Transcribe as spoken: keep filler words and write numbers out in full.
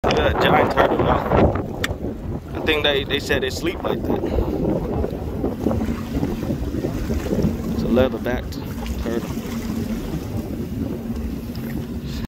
Look at that giant turtle, y'all. I think they, they said they sleep like that. It's a leatherback turtle.